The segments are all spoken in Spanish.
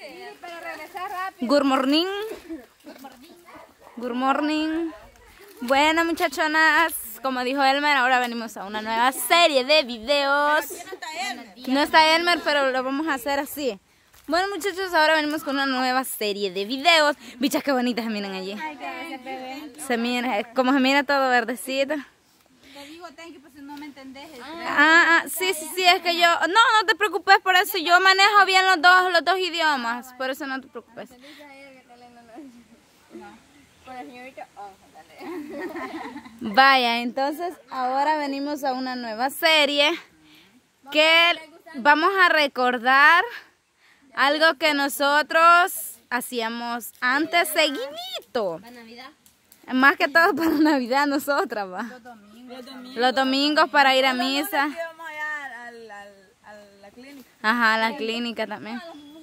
pero regresar rápido. Good morning. Good morning. Bueno, muchachonas, como dijo Elmer, ahora venimos a una nueva serie de videos. No está Elmer, pero lo vamos a hacer así. Bueno, muchachos, ahora venimos con una nueva serie de videos. Bichas, qué bonitas se miran allí. Se mira, como se mira todo verdecito. Te digo thank you, pues si no me entendés. Sí, es que yo... No te preocupes por eso. Yo manejo bien los dos idiomas. Por eso no te preocupes. Vaya, entonces ahora venimos a una nueva serie que vamos a recordar algo que nosotros hacíamos antes seguidito. ¿Para Navidad? Más que todo para Navidad nosotras, va. Los domingos para ir a misa. Íbamos allá a la clínica. Ajá, a la clínica también.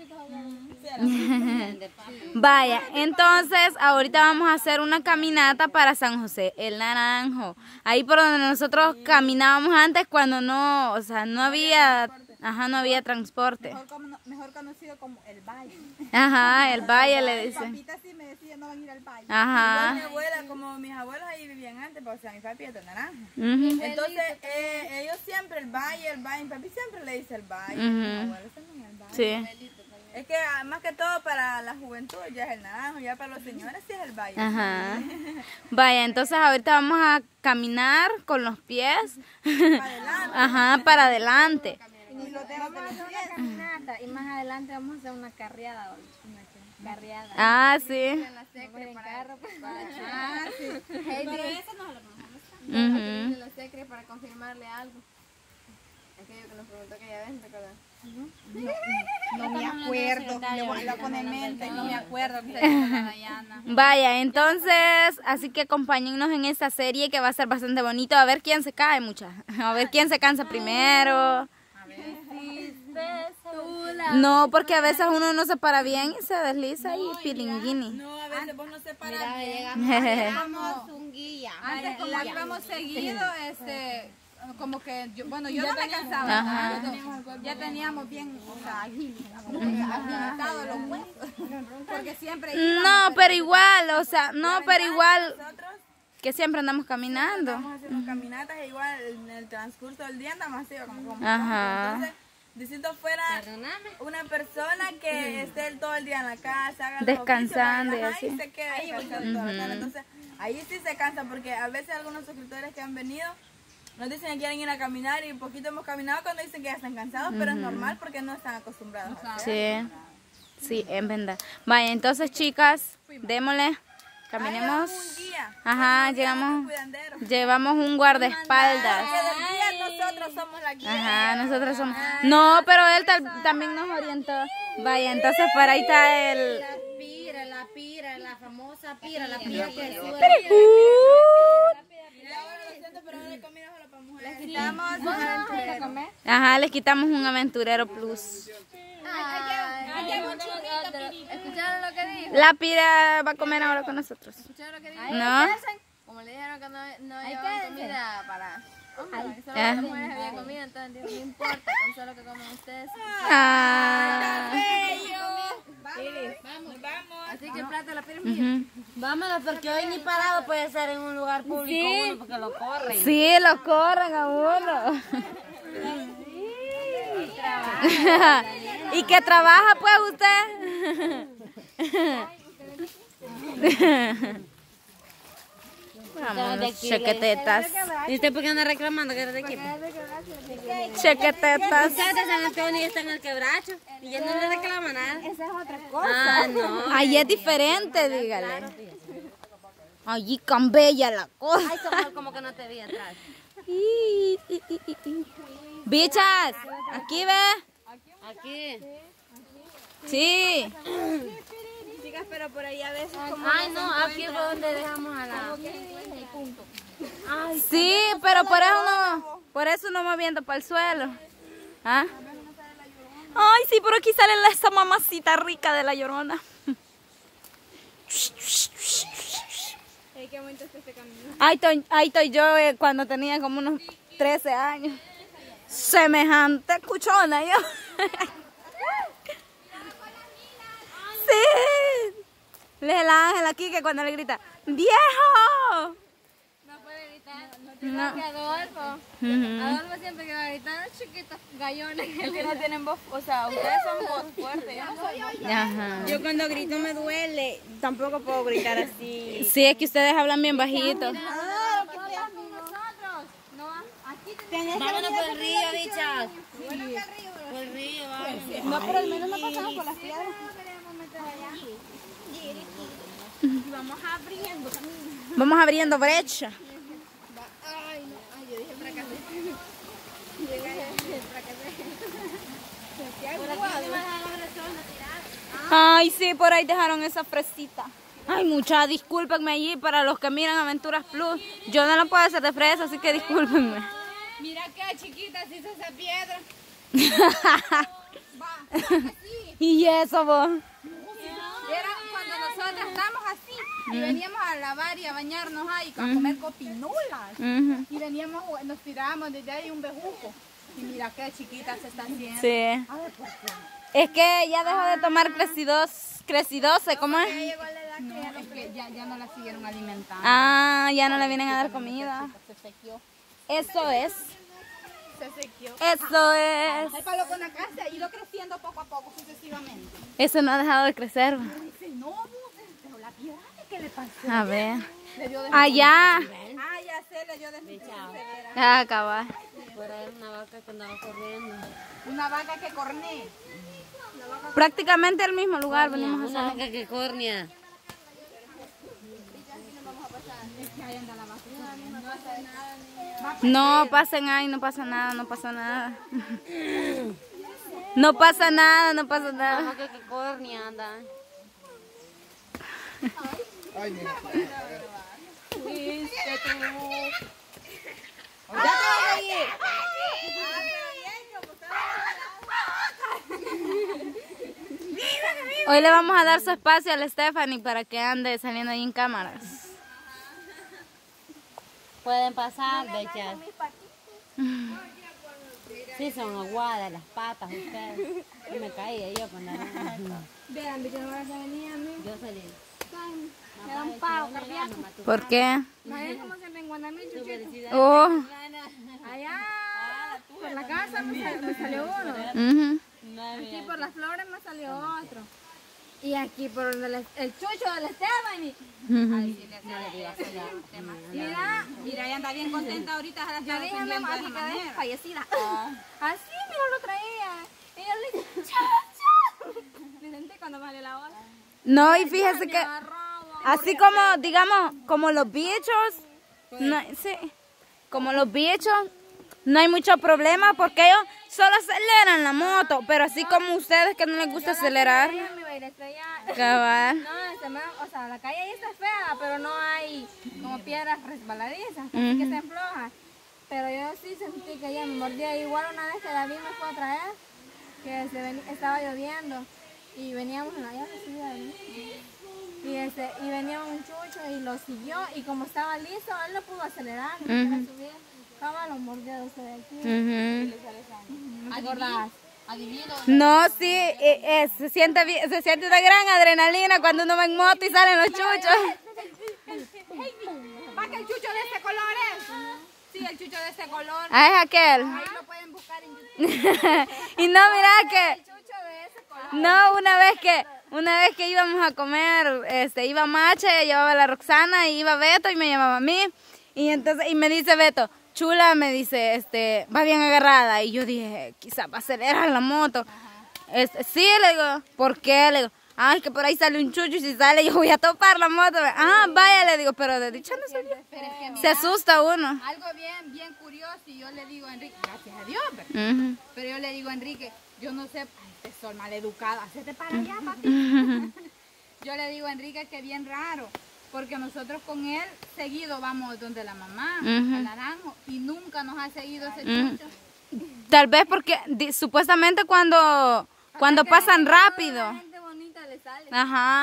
Vaya, entonces ahorita vamos a hacer una caminata para San José el Naranjo. Ahí por donde nosotros caminábamos antes cuando no, o sea, no había transporte. Mejor conocido como el Valle. Ajá, el Valle le dicen. Papita sí me decía no van a ir al Valle. Ajá. Mi abuela, como mis abuelos ahí vivían antes, pues, o sea, mi papi es de Naranjo. Ujú. Entonces, ellos siempre, el valle, mi papi siempre le dice el valle. Ujú. Mi abuelo también el valle. Sí. Es que más que todo para la juventud ya es el Naranjo, ya para los señores sí es el valle. Ajá. Vaya, entonces ahorita vamos a caminar con los pies. Para adelante. Ajá, para adelante. Y lo dedos de los pies. Caminata, y más adelante vamos a hacer una carreada. Una carreada. Ah, sí. En la secre para Sí. Pero eso no lo vamos Ujú. en la secre para confirmarle algo. Aquello que nos preguntó aquella vez, ¿te acuerdas? No me acuerdo. Le voy a poner mente. No me acuerdo. Que se dijo la Dayana. Vaya, entonces, así que acompáñennos en esta serie que va a ser bastante bonito. A ver quién se cae, mucha. A ver quién se cansa primero. No, porque a veces uno no se para bien y se desliza y pilinguini. No, a veces vos no separas bien. Llegamos un guía. Antes como íbamos seguido, como que yo, bueno, yo no me cansaba. Ajá. Ya teníamos bien, o sea, agilitados los huesos. Porque siempre No, pero igual, o sea, no, pero igual Nosotros que siempre andamos caminando. estamos haciendo caminatas e igual en el transcurso del día andamos así, como Ajá. entonces, distinto fuera Perdóname. una persona que esté todo el día en la casa, haga los Descansando y oficios, así. y se quede descansando toda la tarde. Entonces, ahí sí se cansa porque a veces algunos suscriptores que han venido nos dicen que quieren ir a caminar y poquito hemos caminado cuando dicen que ya están cansados, pero es normal porque no están acostumbrados. Sí, en verdad. Vaya, entonces chicas, démosle, caminemos. Un guía. Ajá, llevamos un guardaespaldas. Que del día nosotros somos la guía. Ajá, nosotros somos... No, pero él también nos orientó. Vaya, entonces por ahí está el... La famosa pira, la pira que sube. les quitamos Ajá, les quitamos un aventurero plus. ¿Escucharon lo que dijo? La pira va a comer ahora con nosotros. ¿Escucharon lo que dijo? ¿No? Como le dijeron que no llevaban comida para hombres, solo Ah. las mujeres había comida, entonces dijo, no importa, con solo que coman ustedes. Ah. Vamos. Así que el plato de la pira es mío. Ujú. Vámonos, porque hoy ni parado puede ser en un lugar público uno, porque lo corren. Sí, lo corren a uno. ¿Y que trabaja pues usted? Vamos, chequetetas. ¿Y usted por qué anda reclamando que eres de equipo? Chequetetas. Ustedes de San Antonio y está en el quebracho. Y ya no le reclama nada. esa es otra cosa. Ah, no. Ahí es diferente, dígale. Allí cambia la cosa. Ay, como que no te vi atrás. Bichas, aquí ve. Aquí. Sí. Chicas, pero por ahí a veces como Ay, no, aquí fue donde dejamos a la... Sí, pero por eso no me viendo para el suelo. ¿Ah? Ay, sí, pero aquí sale esa mamacita rica de la Llorona. qué bonito está este camino. Ahí estoy yo cuando tenía como unos 13 años. Semejante cuchona yo. Él es el ángel aquí que cuando le grita, ¡viejo! No puede gritar. No. Que Adolfo. Adolfo siempre que va a gritar, chiquitos gallones. Es que no tienen voz, o sea, ustedes son voz fuerte, yo no soy voz. Ajá. Yo cuando grito me duele. Tampoco puedo gritar así. Sí, es que ustedes hablan bien bajito. Vámonos por el río, bichas. Por el río, vámonos. No, pero al menos no pasamos por las piedras. Vamos abriendo brecha. Ay, sí, por ahí dejaron esa fresita. Ay, mucha, discúlpenme allí para los que miran Aventuras Plus. Yo no la puedo hacer de fresa, así que discúlpenme. Mira qué chiquita se hizo esa piedra. Y eso, vos. Era cuando nosotros estábamos así y veníamos a lavar y a bañarnos ahí, a comer copinulas. Y veníamos, nos tirábamos desde ahí un bejuco. Y mira qué chiquita se está haciendo. Sí. Es que ya dejó de tomar crecidose, ¿cómo es? Es que ya no la siguieron alimentando. Ah, ya no le vienen a dar comida. Se sequeó. Eso es. Se sequeó. Eso es. El palo con la casa ha ido creciendo poco a poco, sucesivamente. Eso no ha dejado de crecer. Dice, no, pero la piedra, ¿qué le pasó? A ver. Le dio Allá. Ah, ya sé, le dio desnutrición severa. Ah, acabar. Por ahí una vaca que andaba corriendo. Una vaca que corné. Prácticamente el mismo lugar venimos a Una hacer. vaca que cornia. No pasen ahí, no pasa nada, no pasa nada. No pasa nada, no pasa Una nada. vaca que cornia anda. Hoy le vamos a dar su espacio a la Stephanie para que ande saliendo ahí en cámaras. Pueden pasar, bichas. Sí, son aguadas las patas ustedes. Yo me caí yo con la... Vean, bicho, no venía a mí. Yo salí. Me da un paro cardíaco. ¿Por qué? Imagínate cómo se me enguanda mi chuchito. Oh. Allá, por la casa me salió uno. Ujú. Aquí por las flores me salió otro. Y aquí por el chucho de la Stephanie. Mira, Mira, ella anda bien contenta ahorita. Se la yo está dije, defendiendo de así esa quedé manera. fallecida. Así, mira, lo traía. Y yo le dije, chao. Me sentí cuando me salió la ola. No, y fíjese Me que agarró. así como, digamos, como los bichos, no, sí, como los bichos, no hay mucho problema porque ellos solo aceleran la moto, pero así como ustedes que no les gusta acelerar. Ella me iba a ir a estrellar. Cabal. No, o sea, la calle ahí está fea, pero no hay como piedras resbaladizas, así que se flojas. Pero yo sí sentí que ella me mordía. Igual una vez que David me fue a traer, que estaba lloviendo y veníamos en la llave, y venía un chucho y lo siguió y como estaba listo, él no pudo acelerar, no quería subir. Estaba los mordidos de aquí. ¿No te acordás? Adivino. No, sí, se siente una gran adrenalina cuando uno va en moto y salen los chuchos. ¿Va que el chucho de este color es? Sí, el chucho de este color. Ah, es aquel. Ahí lo pueden buscar en YouTube. Y no, mira que, El chucho de ese color. no, una vez que íbamos a comer, iba Mache, llevaba a la Roxana, y iba Beto y me llamaba a mí. Y entonces, y me dice Beto, chula, me dice, va bien agarrada. Y yo dije, quizás va a acelerar la moto. Sí, le digo, ¿por qué? Le digo, es que por ahí sale un chucho y si sale yo voy a topar la moto. Vaya, le digo, pero de dicha no salió. Pero es que Se mira, asusta uno. algo bien curioso y yo le digo a Enrique, gracias a Dios, ¿verdad? Ujú. Pero yo le digo a Enrique, yo no sé, este sol maleducado, hacete para allá, papi. Yo le digo a Enrique que bien raro, porque nosotros con él seguido vamos donde la mamá, al naranjo, y nunca nos ha seguido ese chucho. Tal vez porque supuestamente cuando pasan rápido. La gente bonita le sale. Ajá.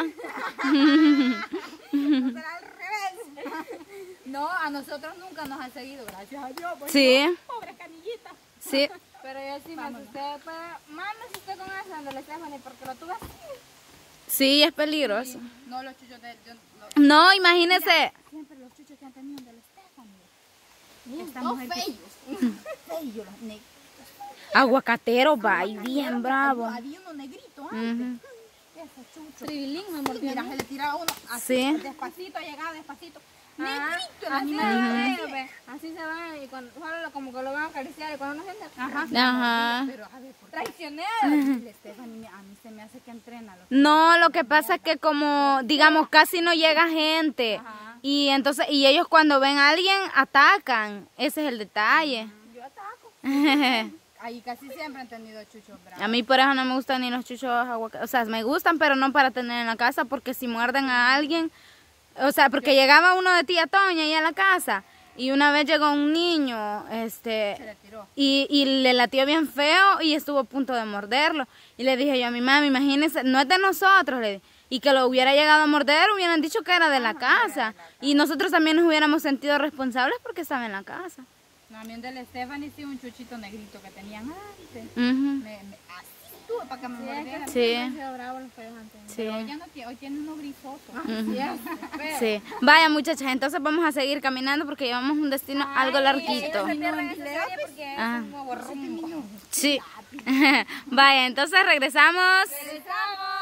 Será al revés. No, a nosotros nunca nos ha seguido, gracias a Dios. Pues Sí, no, pobre canillita. sí. Pero yo sí me asusté. Pero, más me asusté con esa donde le Stephanie porque lo tuve así. Sí, es peligroso. No, los chuchos de... No, imagínese. Siempre los chuchos que han tenido de la Stephanie. Estamos feos. Feos los negros. Aguacatero, va, y bien bravo. Había uno negrito antes. Ese chucho. Tribilín me mordió. Mira, se le tiraba uno así, Sí. despacito, llegaba despacito. Ajá, Negrito, así, así. así se va y cuando, solo como que lo van a acariciar y cuando no siente, Ajá. Pero a ver, ¿por qué? traicionero. El Stephanie, a mí se me hace que entrena. No, lo que pasa es que como, digamos, casi no llega gente. Y entonces, y ellos cuando ven a alguien, atacan. Ese es el detalle. Yo ataco. Ahí casi siempre han tenido chuchos bravos. A mí por eso no me gustan ni los chuchos aguacateros. O sea, me gustan, pero no para tener en la casa, porque si muerden a alguien... O sea, porque llegaba uno de tía Toña ahí a la casa y una vez llegó un niño, Se le tiró. y le latió bien feo y estuvo a punto de morderlo. Y le dije yo a mi mami, imagínese, no es de nosotros, le dije, y que lo hubiera llegado a morder, hubieran dicho que era de la casa. Y nosotros también nos hubiéramos sentido responsables porque estaba en la casa. No, a mí del Stephanie sí un chuchito negrito que tenían antes. Ujú. Así estuve para que me mordiera. Sí, Han sido bravos los feos antes. sí. Pero hoy ya no tiene, hoy tiene uno grisoso. Sí. Vaya muchachas, entonces vamos a seguir caminando porque llevamos un destino algo larguito. Se pierden esa serie porque es Ah. un nuevo rumbo. Sí. Vaya, entonces regresamos. ¡Regresamos!